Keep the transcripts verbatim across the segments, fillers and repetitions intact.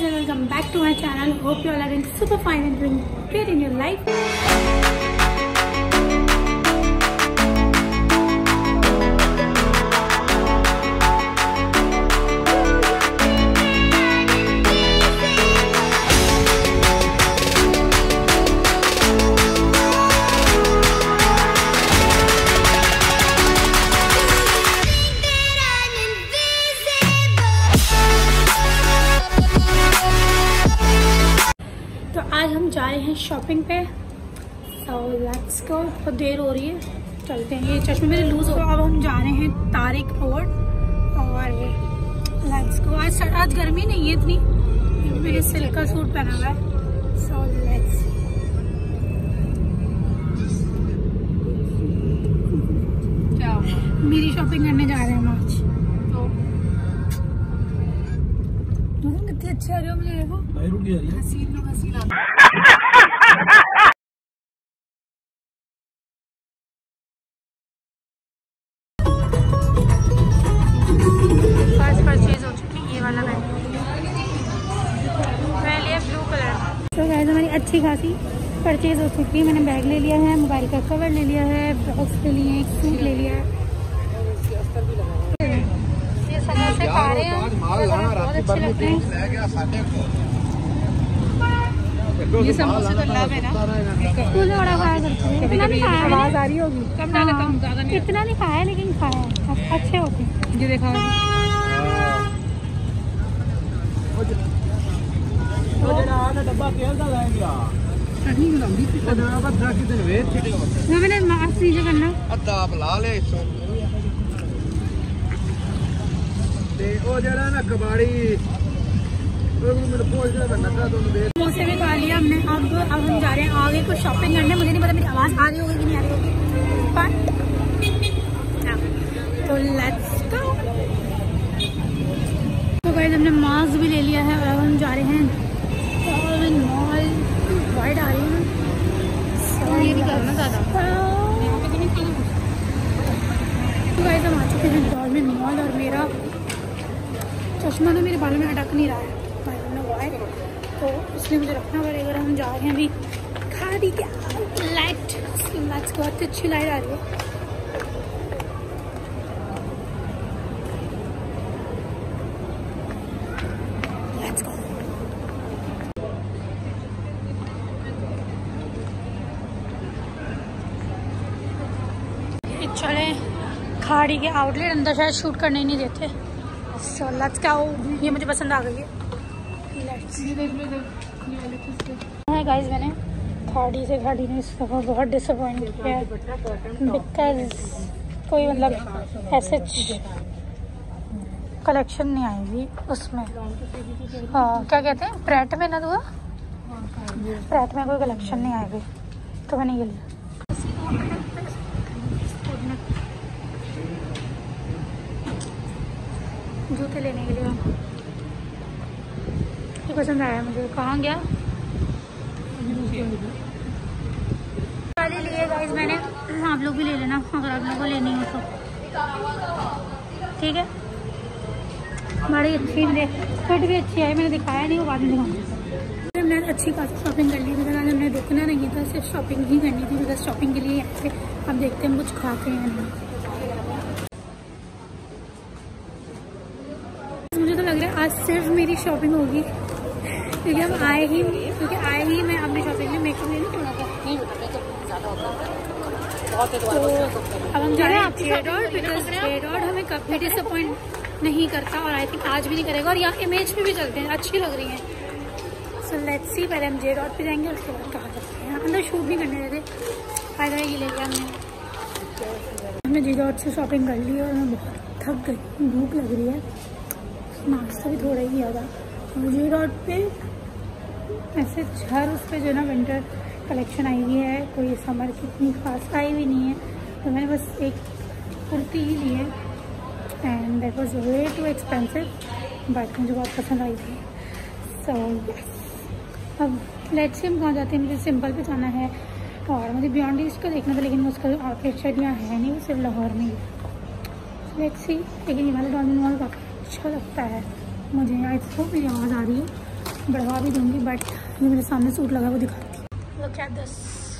and welcome back to my channel. Hope you all are doing super fine and doing great in your life. तो आज हम जा रहे हैं shopping पे, तो लेट्स गो। बहुत देर हो रही है, चलते हैं। ये चश्मे मेरे लूज हो। अब हम जा रहे हैं तारिक रोड और लेट्स गो। आज आज गर्मी नहीं है इतनी, मेरे सिल्क का सूट पहना हुआ है। सो लेट्स क्या मेरी शॉपिंग करने जा रहे हैं हम आज। तो कितनी अच्छी आ रही हो, मुझे देखो हसीन लोग हसीन। फर्स्ट परचेज हो चुकी है, ये वाला बैग मैं लिया ब्लू कलर। तो गाइस हमारी अच्छी खासी परचेज हो चुकी है। मैंने बैग ले लिया है, मोबाइल का कवर ले लिया है, बॉक्स ले लिए, एक सूट ले लिया है। ये समोसे खा रहे हैं, बहुत अच्छे लगते हैं। ये समोसे तो लव है ना, फूल बड़ा खाया करते हैं। इतना नहीं खाया, आवाज आ रही होगी, कम डाले कम ज्यादा नहीं, इतना नहीं खाया लेकिन खाया है, अच्छे होते हैं। ये देखा मैंने मास्क नीचे करना कबाड़ी समोसे भी खा लिया हमने। अब अब हम जा रहे हैं आगे कुछ शॉपिंग करने। मुझे नहीं पता मेरी आवाज आ रही होगी कि नहीं आ रही होगी, तो लेट्स गो। तो गाइस हमने मास्क भी ले लिया है और अब हम जा रहे हैं मॉल। वाइड आ रही है, ये नहीं करना ज़्यादा। तो गाइस हम आ चुके हैं गवर्नमेंट मॉल और मेरा चश्मा तो मेरे बालों में अटक नहीं रहा है, तो इसलिए मुझे रखना पड़ेगा। हम जा रहे हैं अभी खादी के आउटलेट। Let's go. अच्छी लाइट आ रही है। Let's go. चले खाड़ी के आउटलेट, अंदर शायद शूट करने नहीं देते। So let's go. ये मुझे पसंद आ गई है। है गाइस, मैंने खाड़ी से खाड़ी ने इस दफ़ा बहुत डिसअपॉइंट किया है, बिकॉज कोई मतलब ऐसे कलेक्शन नहीं आई हुई उसमें। हाँ क्या कहते हैं, प्रेट में ना दुआ, प्रेट में कोई कलेक्शन नहीं आई हुई, तो मैंने ये लिया। जूते लेने के लिए ये पसंद आया मुझे। कहाँ गया वाली लिए गाइस मैंने। आप लोग भी ले लेना अगर आप लोगों को लेनी हो तो, ठीक है। बड़ी अच्छी फिट भी अच्छी है, मैंने दिखाया नहीं, वो बाद में दिखाऊंगी। हमने अच्छी खासी शॉपिंग कर ली, बिकॉज हमने रुकना नहीं था, सिर्फ शॉपिंग ही करनी थी। बिकॉज शॉपिंग के लिए यहाँ पे अब देखते हैं हम कुछ खाते हैं नहीं। मुझे तो लग रहा है आज सिर्फ मेरी शॉपिंग होगी, क्योंकि हम आए ही क्योंकि आए ही मैं अपनी शॉपिंग में मेकअप लेने क्यों होगा। तो अब हम जा रहे हैं J dot, because J dot हमें कभी डिसअपॉइंट नहीं करता और आई थिंक आज भी नहीं करेगा। और यहाँ इमेज पे भी चलते हैं, अच्छी लग रही हैं। सो लेट्स सी, पहले हम जे डॉट पे जाएंगे, उसके बाद कहाँ करते हैं। अंदर शूट नहीं करने देते। फायदा ये ले लिया हमने। हमने जे डॉट से शॉपिंग कर ली और मैं बहुत थक गई, भूख लग रही है। नाश्ता भी थोड़ा ही किया था। जे डॉट पे ऐसे हर उस पर जो है ना विंटर कलेक्शन आई हुई है, कोई समर की इतनी खास आई हुई नहीं है। तो मैंने बस एक कुर्ती ही ली है and that was way too expensive, but मुझे बहुत पसंद आई थी। सो यस, अब लेट्स सी हम कहाँ जाते हैं। मुझे सिंपल पे जाना है और मुझे बियॉन्ड ईस्ट का देखना था, लेकिन उसका आउटलेट शायद यहाँ है नहीं, वो सिर्फ लाहौर में ही है। लेट्स सी, लेकिन ये वाला डॉल्फिन मॉल काफ़ी अच्छा लगता है मुझे। यहाँ इसको मेरी आवाज़ आ रही है। बढ़वा भी दूंगी, बट ये मेरे सामने सूट लगा वो दिखाती हूँ। Look at this।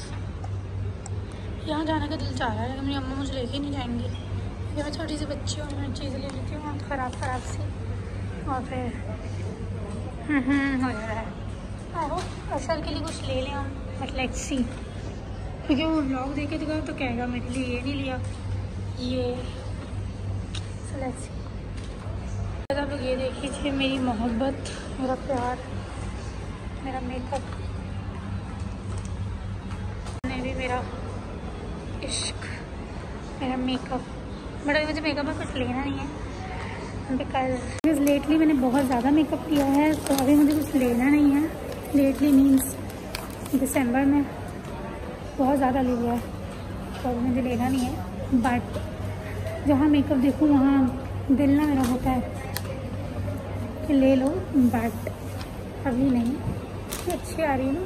यहाँ जाने का दिल चाह रहा है लेकिन मेरी अम्मा मुझे लेके नहीं जाएंगी। मैं छोटी सी बच्ची हूँ, मैं चीज़ें ले लेती हूँ ख़राब ख़राब सी और फिर हो जा रहा है। आई होप असल के लिए कुछ ले लें हम, बट लेट्स सी, क्योंकि वो व्लॉग देख के दिखाओ तो कहेगा मेरे लिए ये नहीं लिया ये। So let's see. आप लोग ये देख लीजिए, मेरी मोहब्बत, मेरा प्यार, मेरा मेकअप, ने भी मेरा इश्क, मेरा मेकअप। बट अभी मुझे मेकअप में कुछ लेना नहीं है बिकॉज लेटली मैंने बहुत ज़्यादा मेकअप किया है, तो अभी मुझे कुछ लेना नहीं है। लेटली मीन्स दिसंबर में बहुत ज़्यादा ले लिया है, तो अभी मुझे लेना नहीं है। बट जहाँ मेकअप देखूँ वहाँ दिल ना मेरा होता है कि ले लो, बट अभी नहीं। अच्छी आ रही है ना।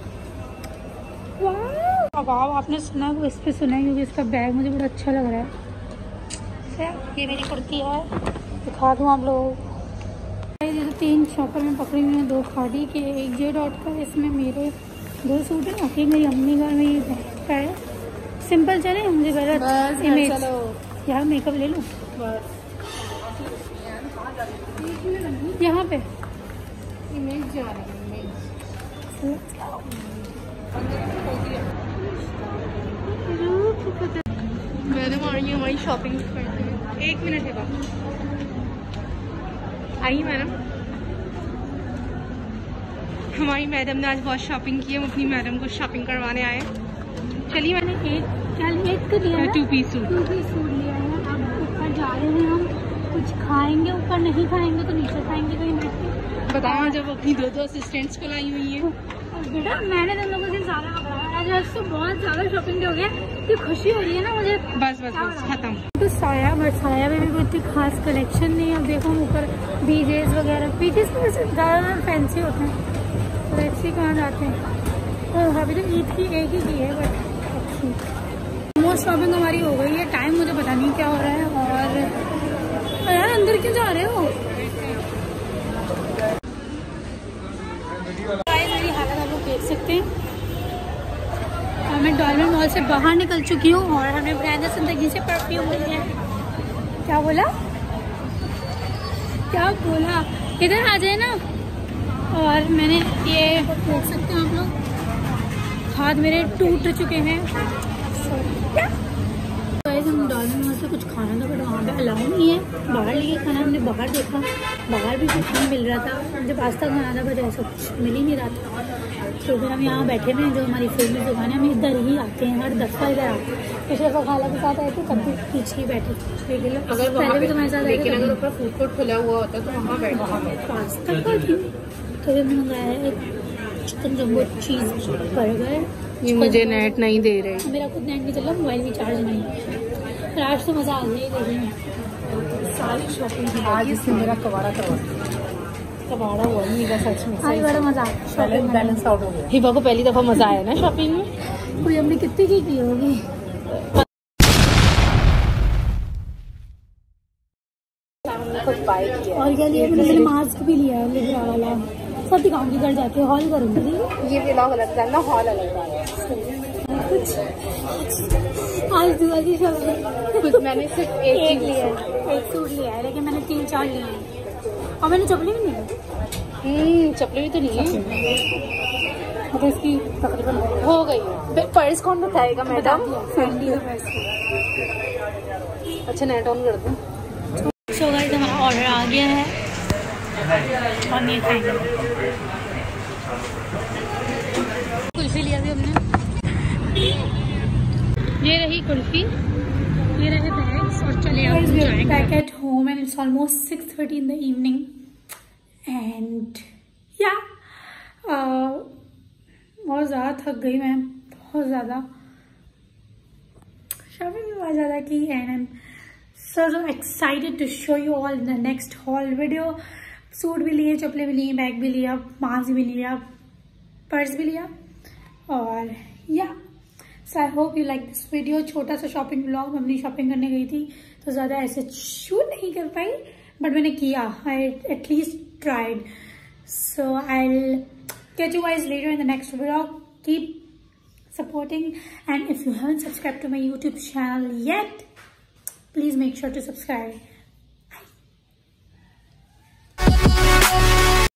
वाह वाह, आपने सुना वो इस पर सुना है क्योंकि इसका बैग मुझे बड़ा अच्छा लग रहा है। ये मेरी कुर्ती है, दिखा दूँ आप लोगों को। ये तो तीन शॉपर में पकड़ी हुई हैं, दो खादी के, एक जे डॉट का। इसमें मेरे दो सूट हैं, एक मेरी अम्मी का, मेरी बहन का है। सिंपल चले, मुझे गलत इमेज यार मेकअप ले लूँ यहाँ पे इमेज जा रही है। मैडम आ रही है हमारी शॉपिंग करते हैं। एक मिनट है बात, आइए मैडम। हमारी मैडम ने आज बहुत शॉपिंग की है, हम अपनी मैडम को शॉपिंग करवाने आए। चलिए, मैंने एक क्या एक तो लिया है, two piece suit two piece suit लिया है। अब ऊपर जा रहे हैं हम, कुछ खाएंगे, ऊपर नहीं खाएंगे तो नीचे खाएंगे कहीं बैठ के। बताओ, जब अपनी दो दो असिस्टेंट्स को लाई हुई है। बेटा मैंने तुम लोगों से ज़्यादा पकड़ा आज तो बहुत ज़्यादा शॉपिंग हो गया, तो खुशी हो रही है ना मुझे। बस बस बस खत्म। तो साया, बट साया में भी कोई इतनी खास कलेक्शन नहीं है। अब देखो ऊपर बीजेस वगैरह, बीजेस तो वैसे ज़्यादा फैंसी होते हैं, तो ऐसे कहाँ जाते हैं। तो अभी तो ईद की एक ही की है, बट अच्छी मोस्ट शॉपिंग हमारी हो गई है। टाइम मुझे पता नहीं क्या हो रहा है। और यार अंदर क्यों जा रहे हो? मेरी हालत आप लोग देख सकते हैं। और मैं डॉल्मेन मॉल से बाहर निकल चुकी हूँ और हमें ब्रांड जिंदगी से परफ्यूम मिल गया। क्या बोला क्या बोला इधर आ जाए ना। और मैंने ये देख सकते हैं आप लोग, हाथ मेरे टूट चुके हैं। हम डॉल्मेन मॉल से कुछ खाना था, बट वहाँ पे अलाउ नहीं है बाहर लेके खाना। हमने बाहर देखा, बाहर भी कुछ नहीं मिल रहा था। मुझे पास्ता खाना था, बट ऐसा कुछ मिल ही नहीं रहा था। तो फिर हम यहाँ बैठे हुए हैं, जो हमारी फेमस दुकान है। हम इधर ही आते हैं, हर दफा इधर आते हैं। पिछले दफा खाला के साथ आए थे, तब भी पीछे ही बैठे थे। अगर पहले भी तुम्हारे साथ, लेकिन अगर ऊपर फूड कोर्ट खुला हुआ होता तो वहाँ बैठा पास्ता खा थी। तो फिर मैंने मंगाया है चिकन जम्बो चीज़ बर्गर। ये मुझे नेट नहीं दे रहे, मेरा खुद नेट नहीं चल रहा, मोबाइल भी चार्ज नहीं है। आज तो मज़ा आ गया देखिए, सारी शॉपिंग आज इससे मेरा कबाड़ा करवा कबाड़ा हुआ नहीं है सच में। आज बड़ा मज़ा आया, शॉपिंग बैलेंस आउट हो गया। हिबा को पहली दफ़ा मज़ा आया ना शॉपिंग में। कोई हमने कितनी की की होगी। और क्या लिया मैंने? मास्क भी लिया है लिबरा वाला। सब दिखाऊंगी घर जाके, हॉल करूँगी। ये व्लॉग अलग था ना, हॉल अलग था। कुछ आज दुआ की शॉपिंग कुछ मैंने सिर्फ एक, एक लिया है, एक सूट लिया है, लेकिन मैंने तीन चार लिए हैं। और मैंने चपली भी नहीं ली। चपली भी तो नहीं है, तो इसकी तकरीबन हो गई है। पर्स कौन बताएगा मैडम? अच्छा नेट ऑन कर दूँ। सो गाइस हमारा ऑर्डर आ गया है और ये खाएंगे। कुल्फी लिया थी हमने, ये रही कुल्फी, ये रहे बैग्स और चले आप back at home and it's almost six thirty in the evening and yeah बहुत ज़्यादा थक गई मैं, बहुत ज़्यादा शॉपिंग भी बहुत ज़्यादा की and I am so so excited to show you all the next haul video. Suit भी लिए, चप्पलें भी लिए, बैग भी लिया, मास्क भी लिया, पर्स भी लिया और yeah so I hope you like this video. छोटा सा शॉपिंग व्लॉग, मैं अपनी शॉपिंग करने गई थी तो ज़्यादा ऐसे शूट नहीं कर पाई, बट मैंने किया, I at least tried. So I'll catch you guys later in the next vlog. Keep supporting, and if you haven't subscribed to my YouTube channel yet, please make sure to subscribe.